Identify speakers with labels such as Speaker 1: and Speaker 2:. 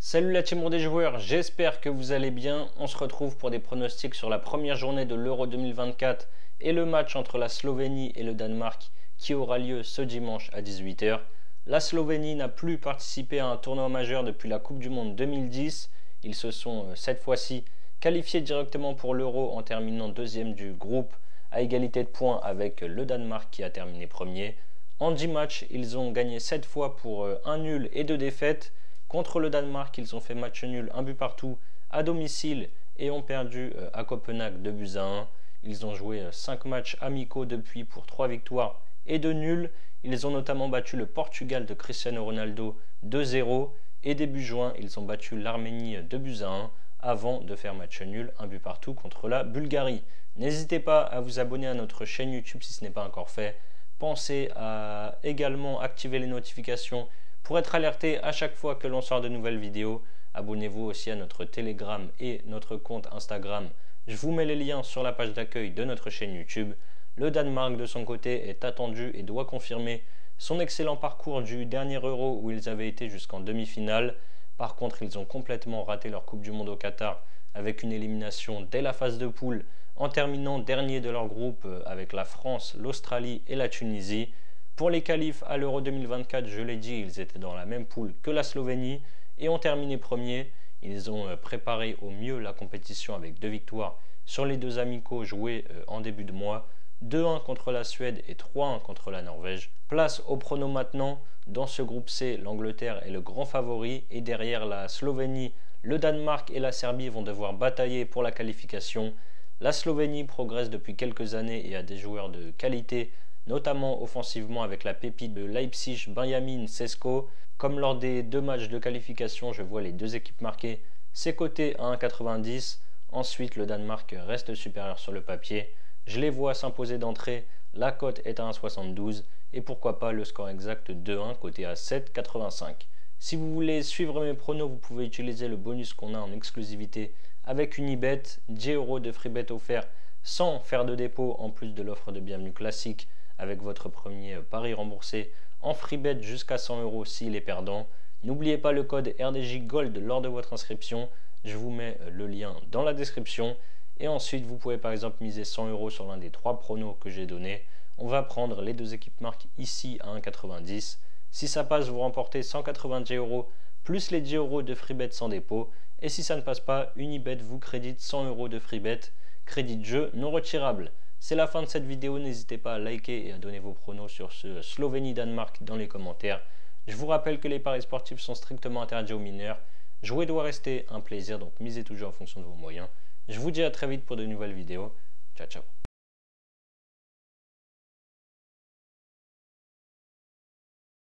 Speaker 1: Salut la team des joueurs, j'espère que vous allez bien. On se retrouve pour des pronostics sur la première journée de l'Euro 2024 et le match entre la Slovénie et le Danemark qui aura lieu ce dimanche à 18 h. La Slovénie n'a plus participé à un tournoi majeur depuis la Coupe du Monde 2010. Ils se sont cette fois-ci qualifiés directement pour l'Euro en terminant deuxième du groupe à égalité de points avec le Danemark qui a terminé premier. En 10 matchs, ils ont gagné 7 fois pour un nul et 2 défaites. Contre le Danemark, ils ont fait match nul, un but partout à domicile et ont perdu à Copenhague 2-1. Ils ont joué 5 matchs amicaux depuis pour 3 victoires et 2 nuls. Ils ont notamment battu le Portugal de Cristiano Ronaldo 2-0 et début juin, ils ont battu l'Arménie 2-1 avant de faire match nul, un but partout contre la Bulgarie. N'hésitez pas à vous abonner à notre chaîne YouTube si ce n'est pas encore fait. Pensez à également activer les notifications pour être alerté à chaque fois que l'on sort de nouvelles vidéos. Abonnez-vous aussi à notre Telegram et notre compte Instagram. Je vous mets les liens sur la page d'accueil de notre chaîne YouTube. Le Danemark de son côté est attendu et doit confirmer son excellent parcours du dernier Euro où ils avaient été jusqu'en demi-finale. Par contre, ils ont complètement raté leur Coupe du Monde au Qatar avec une élimination dès la phase de poule en terminant dernier de leur groupe avec la France, l'Australie et la Tunisie. Pour les qualifs à l'Euro 2024, je l'ai dit, ils étaient dans la même poule que la Slovénie et ont terminé premier. Ils ont préparé au mieux la compétition avec 2 victoires sur les 2 amicaux joués en début de mois. 2-1 contre la Suède et 3-1 contre la Norvège. Place au prono maintenant. Dans ce groupe C, l'Angleterre est le grand favori et derrière la Slovénie, le Danemark et la Serbie vont devoir batailler pour la qualification. La Slovénie progresse depuis quelques années et a des joueurs de qualité, notamment offensivement avec la pépite de Leipzig, Benjamin Sesko. Comme lors des 2 matchs de qualification, je vois les 2 équipes marquer. C'est coté à 1,90. Ensuite, le Danemark reste supérieur sur le papier. Je les vois s'imposer d'entrée. La cote est à 1,72. Et pourquoi pas le score exact 2-1 coté à 7,85. Si vous voulez suivre mes pronos, vous pouvez utiliser le bonus qu'on a en exclusivité avec Unibet. 10 € de free bet offert sans faire de dépôt en plus de l'offre de bienvenue classique avec votre premier pari remboursé en free bet jusqu'à 100 € s'il est perdant. N'oubliez pas le code RDJ Gold lors de votre inscription. Je vous mets le lien dans la description. Et ensuite, vous pouvez par exemple miser 100 € sur l'un des 3 pronos que j'ai donnés. On va prendre les 2 équipes marques ici à 1,90. Si ça passe, vous remportez 190 € plus les 10 € de free bet sans dépôt. Et si ça ne passe pas, Unibet vous crédite 100 € de free bet, crédit de jeu non retirable. C'est la fin de cette vidéo, n'hésitez pas à liker et à donner vos pronos sur ce Slovénie-Danemark dans les commentaires. Je vous rappelle que les paris sportifs sont strictement interdits aux mineurs. Jouer doit rester un plaisir, donc misez toujours en fonction de vos moyens. Je vous dis à très vite pour de nouvelles vidéos. Ciao, ciao.